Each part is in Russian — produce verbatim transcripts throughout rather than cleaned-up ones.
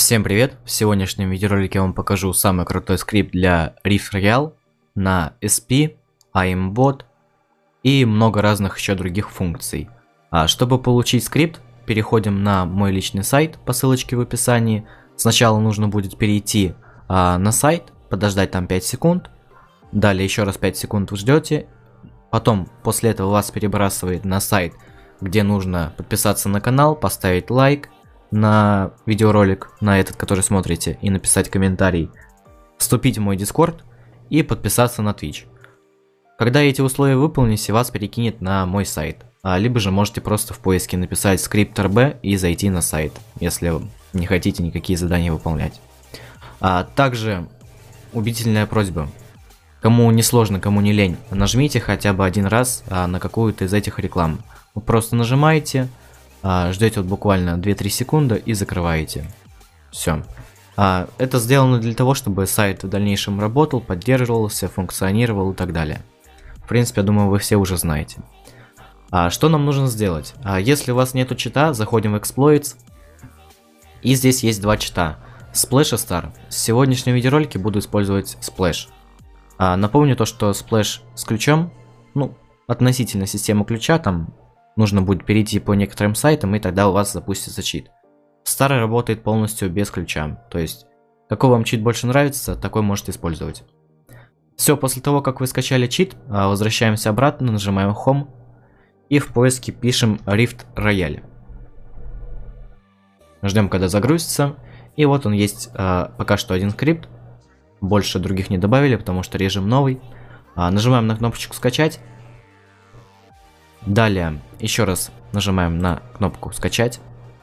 Всем привет! В сегодняшнем видеоролике я вам покажу самый крутой скрипт для Rift Royale на эс пи, aimbot и много разных еще других функций. А чтобы получить скрипт, переходим на мой личный сайт по ссылочке в описании. Сначала нужно будет перейти а, на сайт, подождать там пять секунд, далее еще раз пять секунд вы ждете, потом после этого вас перебрасывает на сайт, где нужно подписаться на канал, поставить лайк на видеоролик, на этот, который смотрите, и написать комментарий, вступить в мой Discord и подписаться на Twitch. Когда эти условия выполните, вас перекинет на мой сайт, а либо же можете просто в поиске написать скрипт эр би и зайти на сайт, если вы не хотите никакие задания выполнять. А также убедительная просьба: кому не сложно, кому не лень, нажмите хотя бы один раз а, на какую-то из этих реклам. Вы просто нажимаете, ждете вот буквально две-три секунды и закрываете. Все. Это сделано для того, чтобы сайт в дальнейшем работал, поддерживался, функционировал и так далее. В принципе, я думаю, вы все уже знаете. Что нам нужно сделать? Если у вас нету чита, заходим в Exploits. И здесь есть два чита: Splash и Star. В сегодняшнем видеоролике буду использовать Splash. Напомню то, что Splash с ключом, ну, относительно системы ключа, там нужно будет перейти по некоторым сайтам, и тогда у вас запустится чит. Старый работает полностью без ключа, то есть какой вам чит больше нравится, такой можете использовать. Все, после того, как вы скачали чит, возвращаемся обратно, нажимаем Home и в поиске пишем Rift Royale. Ждем, когда загрузится, и вот он есть. Пока что один скрипт, больше других не добавили, потому что режим новый. Нажимаем на кнопочку скачать. Далее еще раз нажимаем на кнопку скачать.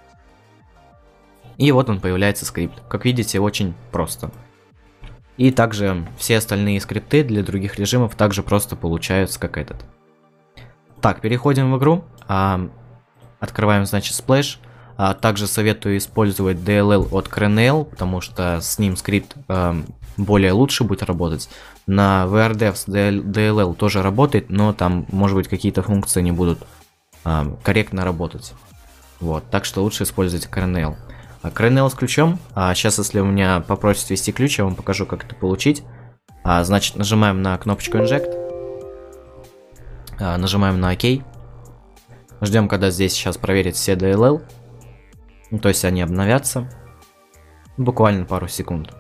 И вот он, появляется скрипт. Как видите, очень просто. И также все остальные скрипты для других режимов также просто получаются, как этот. Так, переходим в игру. А, открываем, значит, Splash. А, также советую использовать ди эл эл от Crenel, потому что с ним скрипт а, более лучше будет работать. На VRDevs ди эл эл тоже работает, но там, может быть, какие-то функции не будут а, корректно работать. Вот, так что лучше использовать Crenel. А Crenel с ключом. А сейчас, если у меня попросят ввести ключ, я вам покажу, как это получить. А, значит, нажимаем на кнопочку Inject. А, нажимаем на ОК. Ждем, когда здесь сейчас проверит все ди эл эл. Ну, то есть они обновятся. Буквально пару секунд.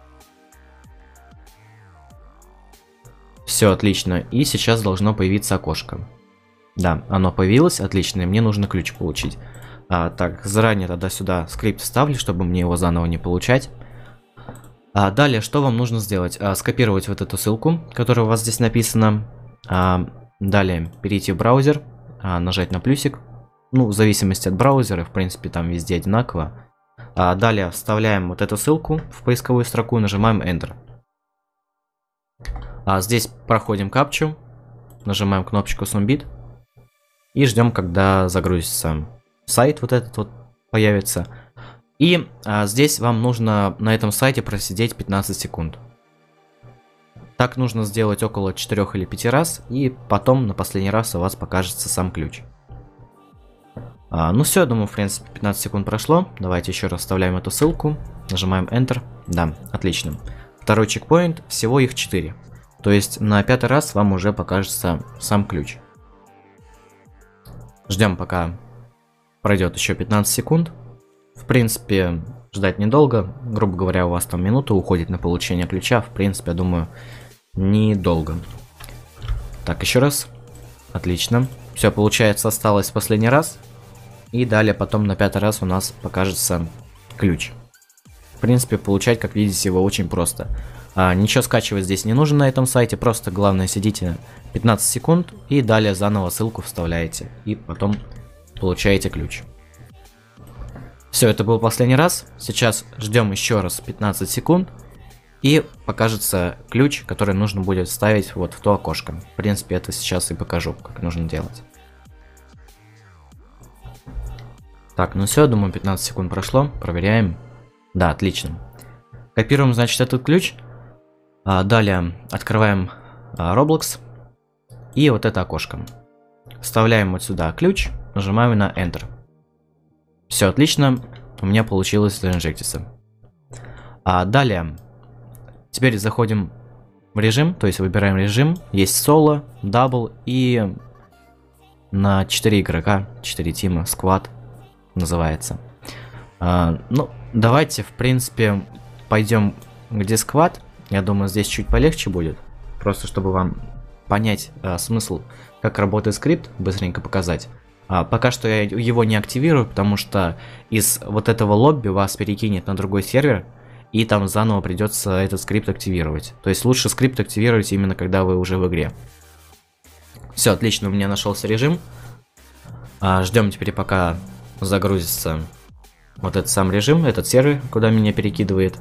Все отлично, и сейчас должно появиться окошко. Да, оно появилось, отлично, и мне нужно ключ получить. А, так, заранее тогда сюда скрипт вставлю, чтобы мне его заново не получать. А, далее, что вам нужно сделать? А, скопировать вот эту ссылку, которая у вас здесь написана. А, далее, перейти в браузер, а, нажать на плюсик. Ну, в зависимости от браузера, в принципе, там везде одинаково. А, далее, вставляем вот эту ссылку в поисковую строку, нажимаем Enter. А здесь проходим капчу, нажимаем кнопочку Submit и ждем, когда загрузится сайт, вот этот вот появится. И а, здесь вам нужно на этом сайте просидеть пятнадцать секунд. Так нужно сделать около четырёх или пяти раз, и потом на последний раз у вас покажется сам ключ. А, ну все, я думаю, в принципе, пятнадцать секунд прошло. Давайте еще раз вставляем эту ссылку, нажимаем Enter. Да, отлично. Второй чекпоинт, всего их четыре. То есть на пятый раз вам уже покажется сам ключ. Ждем, пока пройдет еще пятнадцать секунд. В принципе, ждать недолго. Грубо говоря, у вас там минута уходит на получение ключа. В принципе, я думаю, недолго. Так, еще раз. Отлично. Все, получается, осталось последний раз. И далее потом на пятый раз у нас покажется ключ. В принципе, получать, как видите, его очень просто. А, ничего скачивать здесь не нужно на этом сайте, просто главное сидите пятнадцать секунд и далее заново ссылку вставляете. И потом получаете ключ. Все, это был последний раз. Сейчас ждем еще раз пятнадцать секунд. И покажется ключ, который нужно будет вставить вот в то окошко. В принципе, это сейчас и покажу, как нужно делать. Так, ну все, думаю, пятнадцать секунд прошло. Проверяем. Да, отлично. Копируем, значит, этот ключ. А, далее открываем а, Roblox. И вот это окошко. Вставляем вот сюда ключ. Нажимаем на Enter. Все отлично. У меня получилось заинжектиться. А далее, теперь заходим в режим, то есть выбираем режим. Есть соло, дабл и на четыре игрока, четыре тима, сквад называется. А, ну, давайте, в принципе, пойдем где сквад. Я думаю, здесь чуть полегче будет. Просто чтобы вам понять а, смысл, как работает скрипт, быстренько показать. А, пока что я его не активирую, потому что из вот этого лобби вас перекинет на другой сервер, и там заново придется этот скрипт активировать. То есть лучше скрипт активировать именно когда вы уже в игре. Все, отлично, у меня нашелся режим. А, ждем теперь, пока загрузится вот этот сам режим, этот сервер, куда меня перекидывает.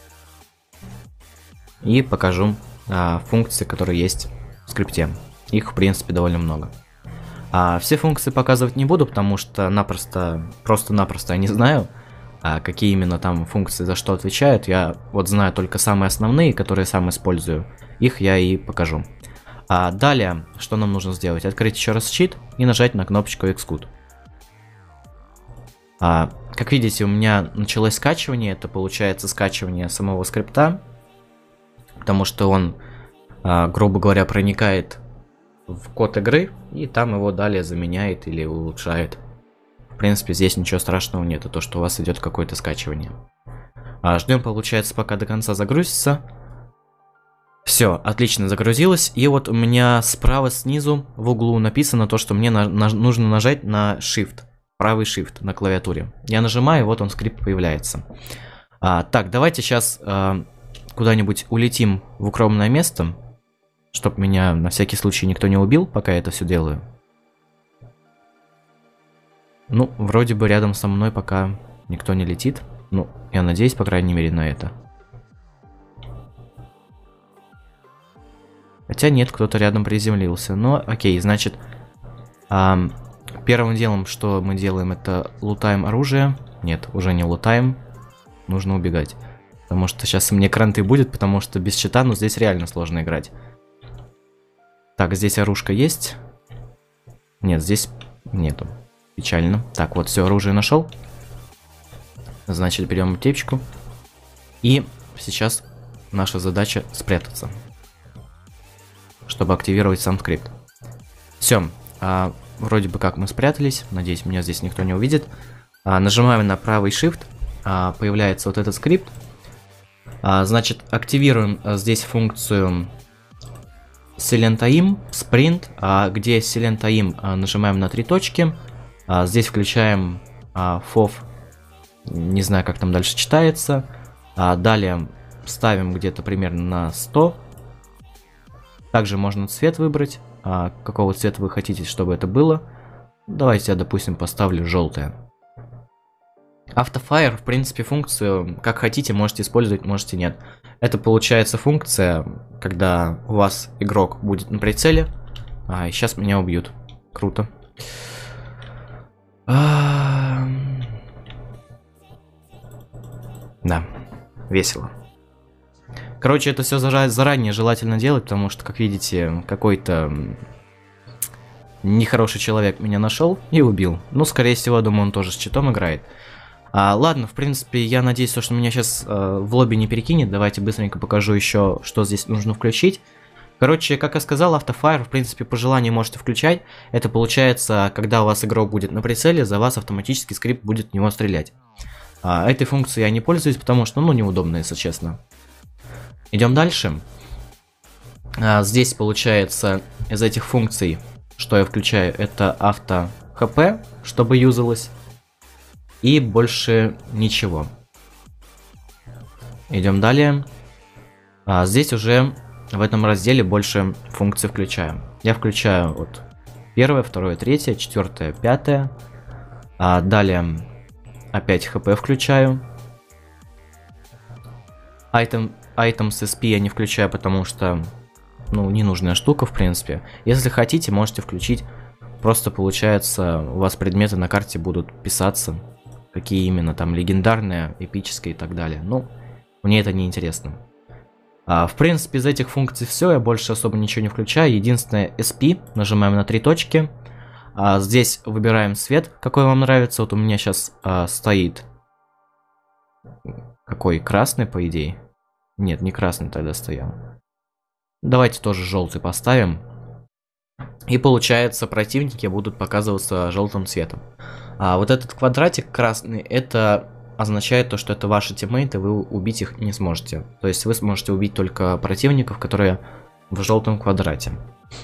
И покажу а, функции, которые есть в скрипте. Их, в принципе, довольно много. А, все функции показывать не буду, потому что напросто, просто-напросто я не знаю, а, какие именно там функции за что отвечают. Я вот знаю только самые основные, которые сам использую. Их я и покажу. А далее, что нам нужно сделать? Открыть еще раз щит и нажать на кнопочку Xcode. А, как видите, у меня началось скачивание. Это получается скачивание самого скрипта. Потому что он, а, грубо говоря, проникает в код игры. И там его далее заменяет или улучшает. В принципе, здесь ничего страшного нет. То, что у вас идет какое-то скачивание. А, ждем, получается, пока до конца загрузится. Все, отлично загрузилось. И вот у меня справа снизу в углу написано то, что мне на на нужно нажать на Shift. Правый Shift на клавиатуре. Я нажимаю, и вот он, скрипт, появляется. А, так, давайте сейчас а, куда-нибудь улетим в укромное место, чтобы меня на всякий случай никто не убил, пока я это все делаю. Ну, вроде бы рядом со мной пока никто не летит. Ну, я надеюсь, по крайней мере, на это. Хотя нет, кто-то рядом приземлился. Но окей, значит, а, первым делом, что мы делаем, это лутаем оружие. Нет, уже не лутаем. Нужно убегать. Потому что сейчас мне кранты будет, потому что без щита, ну, здесь реально сложно играть. Так, здесь оружка есть. Нет, здесь нету. Печально. Так, вот, все, оружие нашел. Значит, берем аптечку. И сейчас наша задача спрятаться, чтобы активировать сам скрипт. Все, а, вроде бы как мы спрятались. Надеюсь, меня здесь никто не увидит. А, нажимаем на правый Shift. А, появляется вот этот скрипт. А, значит, активируем а, здесь функцию SilentAim, Sprint, а, где SilentAim а, нажимаем на три точки. А, здесь включаем а, эф о эф, не знаю, как там дальше читается. А, далее ставим где-то примерно на сто. Также можно цвет выбрать, а, какого цвета вы хотите, чтобы это было. Давайте я, допустим, поставлю желтое. Автофайр, в принципе, функцию, как хотите, можете использовать, можете нет. Это получается функция, когда у вас игрок будет на прицеле. А, и сейчас меня убьют. Круто. А... Да, весело. Короче, это все заранее желательно делать, потому что, как видите, какой-то нехороший человек меня нашел и убил. Ну, скорее всего, думаю, он тоже с читом играет. А, ладно, в принципе, я надеюсь, что меня сейчас а, в лобби не перекинет. Давайте быстренько покажу еще, что здесь нужно включить. Короче, как я сказал, автофайр, в принципе, по желанию можете включать. Это получается, когда у вас игрок будет на прицеле, за вас автоматически скрипт будет в него стрелять. А, этой функцией я не пользуюсь, потому что, ну, неудобно, если честно. Идем дальше. А, здесь, получается, из этих функций, что я включаю, это авто хп, чтобы юзалось. И больше ничего. Идем далее. А, здесь уже в этом разделе больше функций включаем. Я включаю вот первое, второе, третье, четвертое, пятое. А, далее опять хп включаю. Item, items эс пи я не включаю, потому что, ну, ненужная штука, в принципе. Если хотите, можете включить. Просто получается, у вас предметы на карте будут писаться. Какие именно там, легендарные, эпические и так далее. Ну, мне это не интересно. А, в принципе, из этих функций все, я больше особо ничего не включаю. Единственное, эс пи, нажимаем на три точки. А, здесь выбираем цвет, какой вам нравится. Вот у меня сейчас а, стоит какой? Красный, по идее? Нет, не красный тогда стоял. Давайте тоже желтый поставим. И получается, противники будут показываться желтым цветом. А вот этот квадратик красный, это означает то, что это ваши тиммейты, вы убить их не сможете. То есть вы сможете убить только противников, которые в желтом квадрате.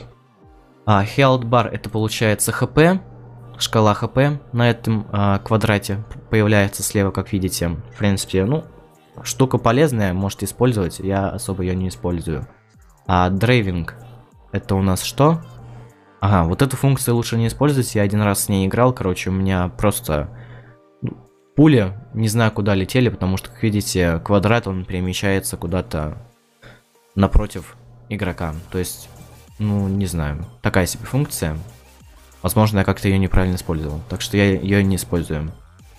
А health bar это получается хп. Шкала хп на этом а, квадрате появляется слева, как видите. В принципе, ну, штука полезная, можете использовать, я особо ее не использую. А драйвинг это у нас что? Ага, вот эту функцию лучше не использовать, я один раз с ней играл, короче, у меня просто пули, не знаю куда летели, потому что, как видите, квадрат, он перемещается куда-то напротив игрока. То есть, ну, не знаю, такая себе функция. Возможно, я как-то ее неправильно использовал, так что я ее не использую.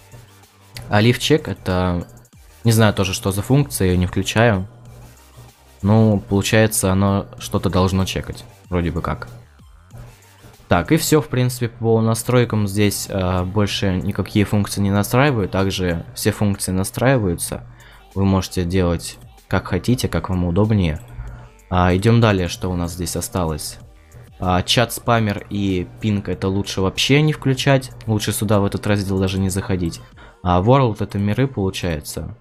А leave check это, не знаю тоже, что за функция, я ее не включаю. Ну, получается, оно что-то должно чекать, вроде бы как. Так, и все, в принципе, по настройкам здесь э, больше никакие функции не настраиваю. Также все функции настраиваются. Вы можете делать как хотите, как вам удобнее. А, идем далее, что у нас здесь осталось. А, чат спамер и пинг это лучше вообще не включать. Лучше сюда в этот раздел даже не заходить. А World это миры получается.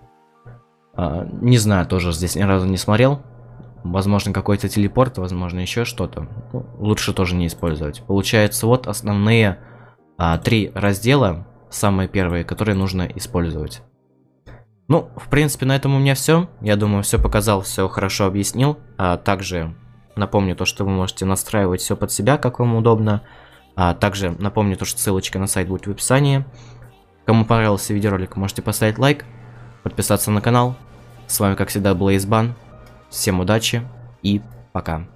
А, не знаю, тоже здесь ни разу не смотрел. Возможно, какой-то телепорт, возможно, еще что-то. Ну, лучше тоже не использовать. Получается, вот основные а, три раздела, самые первые, которые нужно использовать. Ну, в принципе, на этом у меня все. Я думаю, все показал, все хорошо объяснил. А также напомню то, что вы можете настраивать все под себя, как вам удобно. А также напомню то, что ссылочка на сайт будет в описании. Кому понравился видеоролик, можете поставить лайк, подписаться на канал. С вами, как всегда, был Эйсбан. Всем удачи и пока.